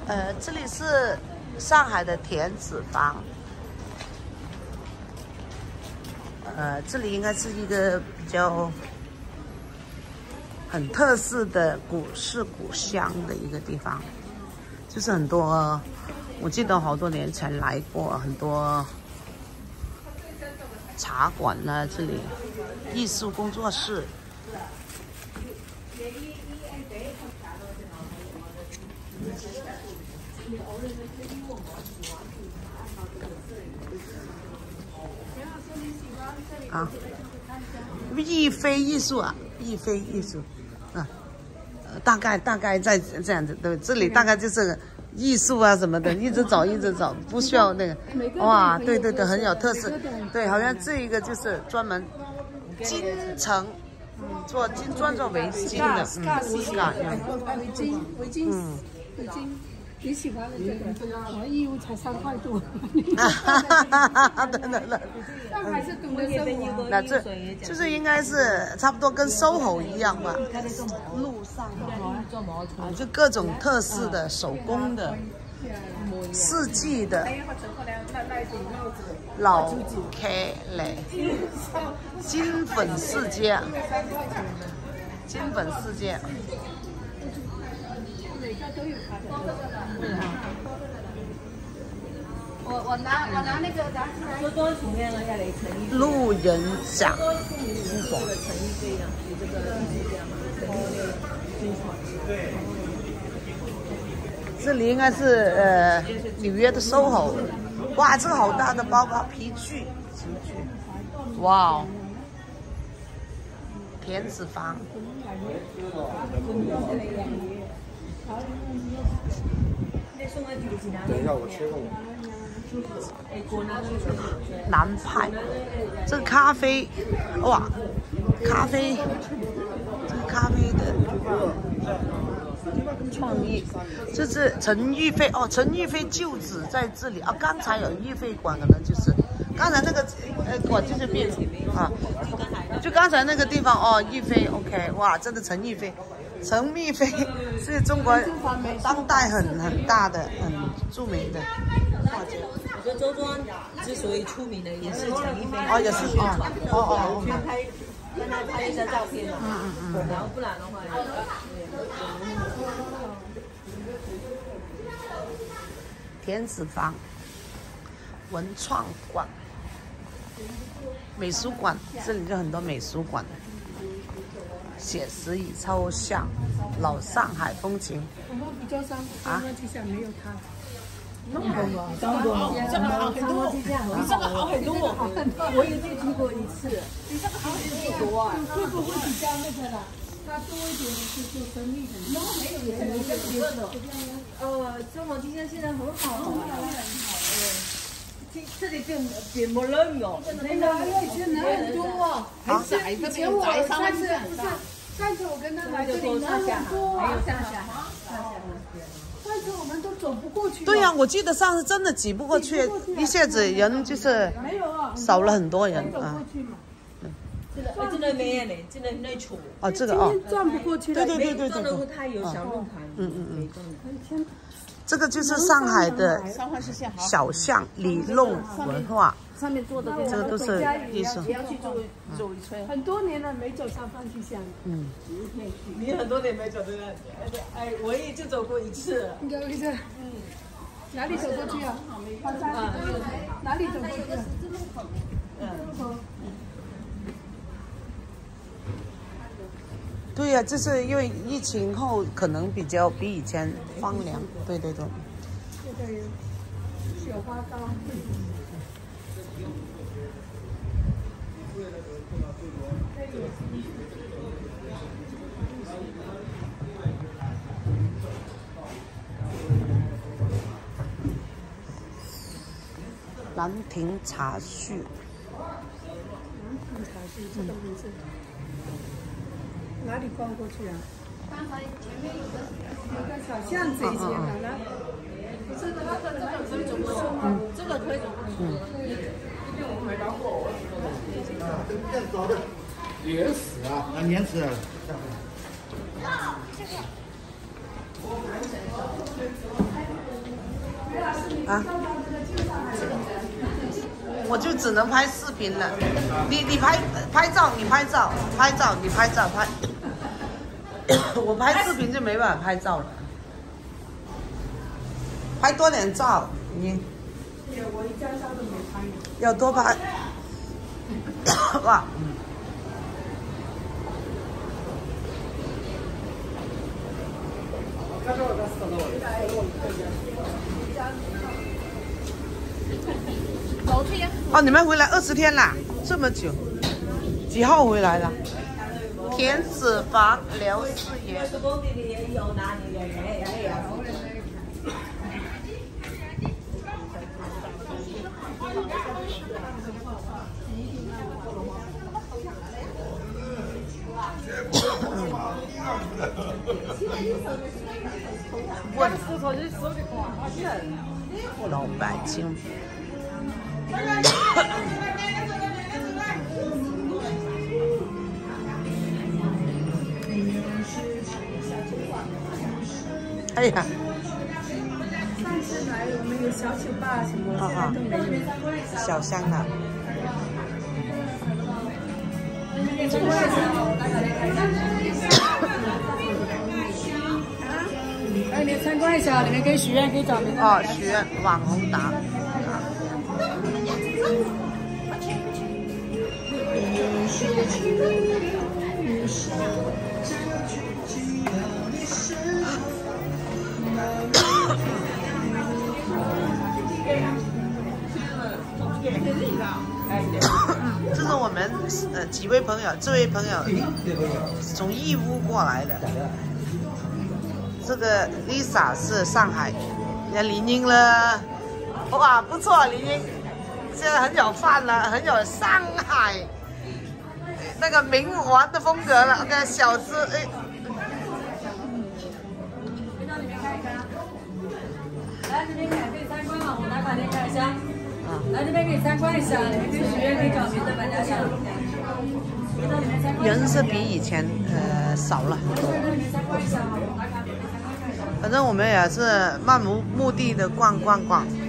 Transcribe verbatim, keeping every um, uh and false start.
呃，这里是上海的田子坊，呃，这里应该是一个比较很特色的古色古香的一个地方，就是很多，我记得好多年前来过，很多茶馆呢，这里艺术工作室。 啊，亦非艺术啊，亦非艺术，啊，呃，大概大概在这样子，对，这里大概就是艺术啊什么的，一直找一直找，不需要那个，哇，对对对，很有特色，对，好像这一个就是专门金城，做金专做围巾的，嗯，丝感， 围巾围巾，嗯，围巾。 你喜欢的这个，我义乌才三块多。哈哈哈哈哈！对对对，但还是懂得生活。 那这就是应该是差不多跟 S O H O 一样吧。路上啊，就各种特色的手工的、四季的老 K 嘞，金粉世界，金粉世界。 我我拿我拿那个拿出来。多多重量了下来乘以。 路人甲。 金爽。这个乘以这样，你这个这样嘛，乘以那个金爽。对。 这里应该是呃纽约的 S O H O。哇，这个好大的包包，皮具，皮具。哇哦。田子坊。 等一下，我切个我。 南派，这个咖啡，哇，咖啡，这个咖啡的创意，这是陈玉飞哦，陈玉飞旧址在这里啊。刚才有玉飞馆，可能就是刚才那个呃馆就是变啊，就刚才那个地方哦，玉飞 OK， 哇，真的陈玉飞。 陈玉飞是中国当代很很大的、很著名的画家。 我说周庄之所以出名的，也是陈玉飞。 哦，也是哦哦哦。 去拍，跟他拍一下照片嘛。嗯嗯嗯。然后不然的话， 田子坊文创馆、美术馆，这里就很多美术馆。 写实与抽象，老上海风情。 我们比较上啊，之下没有它。那么多，这么多，这个好很多，比这个好很多，我也就去过一次。比这个好很多啊！ 会不会比较那个了？它多一点是做生意的。那没有，也没有别的。 呃，中国金山现在很好，很好，很好。这这里变变没人了， 真的，以前人很多哦。 啊， 以前我上次不是。 上次我跟他来这里，人很多啊， 上下， 上次我们都走不过去。 对呀、啊，我记得上次真的挤不过去，一下子人就是少了很多人啊。 这个哎，真的没有嘞，真的那处。 哦，这个哦， 转不过去。 对对对对对对。 它有小论坛。 嗯嗯嗯。这个就是上海的小巷里弄文化。 上面做的这个都是艺术。 你要去走走一圈。 很多年了没走上方去巷。 嗯。 你很多年没走对吧？哎，我也就走过一次。 有一次。嗯。哪里走过去啊？啊。哪里走过去？嗯。 对呀、啊，就是因为疫情后可能比较比以前荒凉。对对对。 这个雪花糕。 兰亭茶叙。兰亭茶叙这个名字，哪里逛过去啊？刚才前面有个有个小巷子一些的，来，这个这个这个可以走过去吗？这个可以走过去。嗯。 年史啊，啊年史。啊，这个。 啊，我就只能拍视频了。你你拍拍照，你拍照，拍照你拍照拍。我拍视频就没办法拍照了，拍多点照你。 我一张照都没拍。 要多拍。哇。哦，你们回来二十天啦，这么久？几号回来的？田子坊刘四爷。问老百姓。哎呀！ 上次来我们有小酒吧什么，现在都没有。 小香的。 来里面参观一下，里面可以许愿，可以找名字。 哦，许愿网红达。这是我们呃几位朋友，这位朋友从义乌过来的。这个 Lisa 是上海，那林英了，哇，不错，林英现在很有范了，很有上海那个明华的风格了。OK， 小资哎。 来这边可以参观嘛，我拿卡点看一下。啊，来这边可以参观一下，里面可以许愿，可以找名字本家项。 人是比以前呃少了很多。反正我们也是漫无目的的逛逛逛。